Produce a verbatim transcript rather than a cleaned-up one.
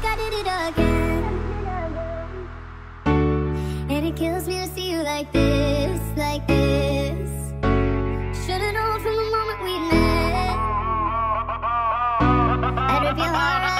think I did it again. And it kills me to see you like this, like this. Should've known from the moment we met. I'd rip your heart out.